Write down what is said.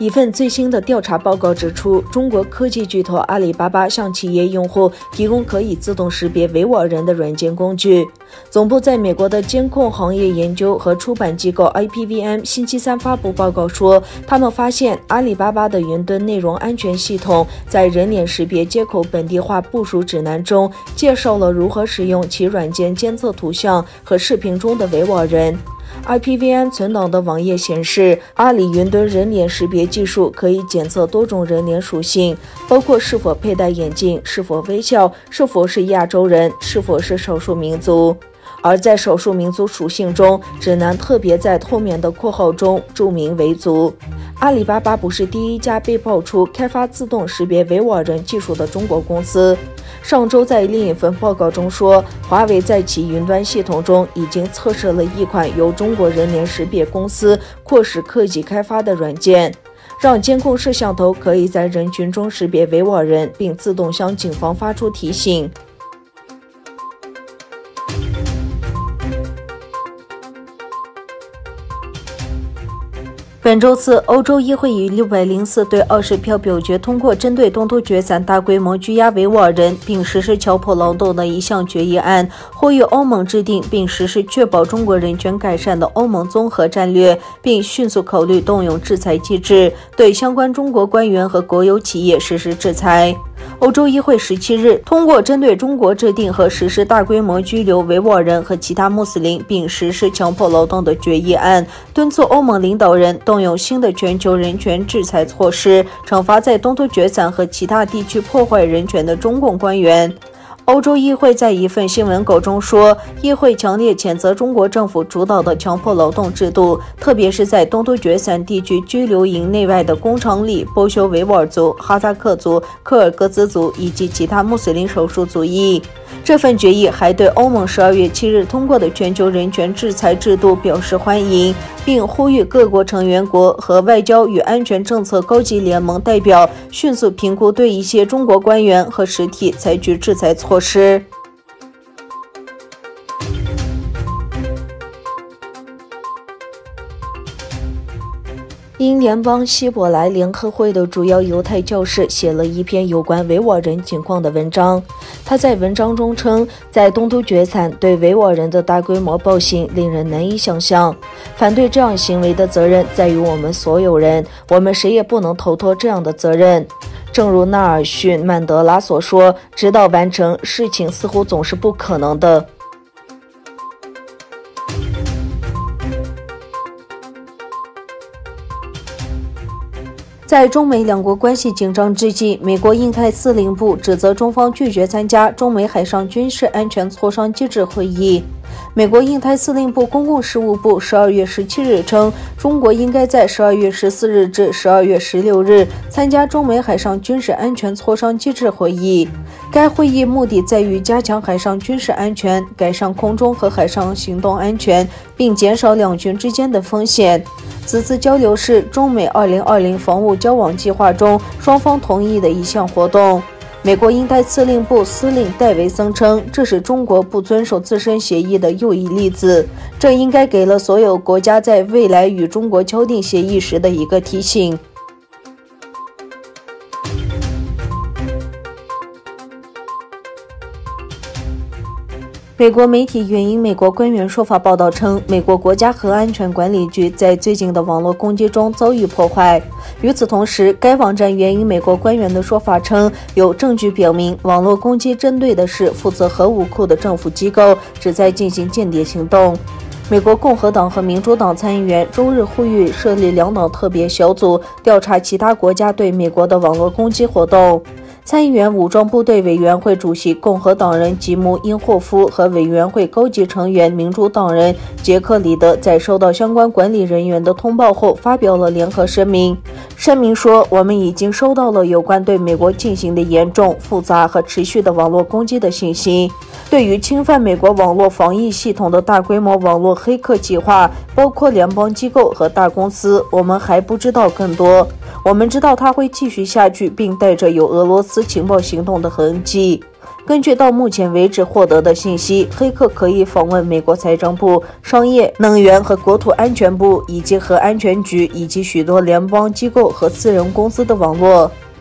一份最新的调查报告指出，中国科技巨头阿里巴巴向企业用户提供可以自动识别维吾尔人的软件工具。总部在美国的监控行业研究和出版机构 IPVM 星期三发布报告说，他们发现阿里巴巴的云端内容安全系统在人脸识别接口本地化部署指南中介绍了如何使用其软件监测图像和视频中的维吾尔人。IPVM 存档的网页显示，阿里云端人脸识别技术可以检测多种人脸属性，包括是否佩戴眼镜、是否微笑、是否是亚洲人、是否是少数民族。而在少数民族属性中，指南特别在后面的括号中注明维族。阿里巴巴不是第一家被爆出开发自动识别维吾尔人技术的中国公司。上周在另一份报告中说，华为在其云端系统中已经测试了一款由中国人脸识别公司阔时科技开发的软件，让监控摄像头可以在人群中识别维吾尔人，并自动向警方发出提醒。本周四，欧洲议会以604对20票表决通过针对东突厥散大规模拘押维吾尔人并实施强迫劳动的一项决议案，呼吁欧盟制定并实施确保中国人权改善的欧盟综合战略，并迅速考虑动用制裁机制，对相关中国官员和国有企业实施制裁。欧洲议会17日通过针对中国制定和实施大规模拘留维吾尔人和其他穆斯林并实施强迫劳动的决议案，敦促欧盟领导人动用新的全球人权制裁措施，惩罚在东突厥散和其他地区破坏人权的中共官员。欧洲议会在一份新闻稿中说，议会强烈谴责中国政府主导的强迫劳动制度，特别是在东突厥散地区拘留营内外的工厂里剥削维吾尔族、哈萨克族、柯尔格孜族以及其他穆斯林少数族裔。这份决议还对欧盟12月7日通过的全球人权制裁制度表示欢迎，并呼吁各国成员国和外交与安全政策高级联盟代表迅速评估对一些中国官员和实体采取制裁措施。英联邦希伯来联合会的主要犹太教士写了一篇有关维吾尔人情况的文章。他在文章中称，在东突厥散对维吾尔人的大规模暴行令人难以想象，反对这样行为的责任在于我们所有人，我们谁也不能逃脱这样的责任。正如纳尔逊·曼德拉所说，直到完成，事情似乎总是不可能的。在中美两国关系紧张之际，美国印太司令部指责中方拒绝参加中美海上军事安全磋商机制会议。美国印太司令部公共事务部12月17日称，中国应该在12月14日至12月16日参加中美海上军事安全磋商机制会议。该会议目的在于加强海上军事安全，改善空中和海上行动安全，并减少两军之间的风险。此次交流是中美2020防务交往计划中双方同意的一项活动。美国印太司令部司令戴维森称，这是中国不遵守自身协议的又一例子，这应该给了所有国家在未来与中国敲定协议时的一个提醒。美国媒体援引美国官员说法报道称，美国国家核安全管理局在最近的网络攻击中遭遇破坏。与此同时，该网站援引美国官员的说法称，有证据表明网络攻击针对的是负责核武库的政府机构，旨在进行间谍行动。美国共和党和民主党参议员周日呼吁设立两党特别小组，调查其他国家对美国的网络攻击活动。参议员武装部队委员会主席共和党人吉姆·因霍夫和委员会高级成员民主党人杰克·里德在收到相关管理人员的通报后发表了联合声明。声明说，我们已经收到了有关对美国进行的严重、复杂和持续的网络攻击的信息。对于侵犯美国网络防疫系统的大规模网络黑客计划，包括联邦机构和大公司，我们还不知道更多。我们知道它会继续下去，并带着有俄罗斯情报行动的痕迹。 根据到目前为止获得的信息，黑客可以访问美国财政部、商业、能源和国土安全部以及核安全局以及许多联邦机构和私人公司的网络。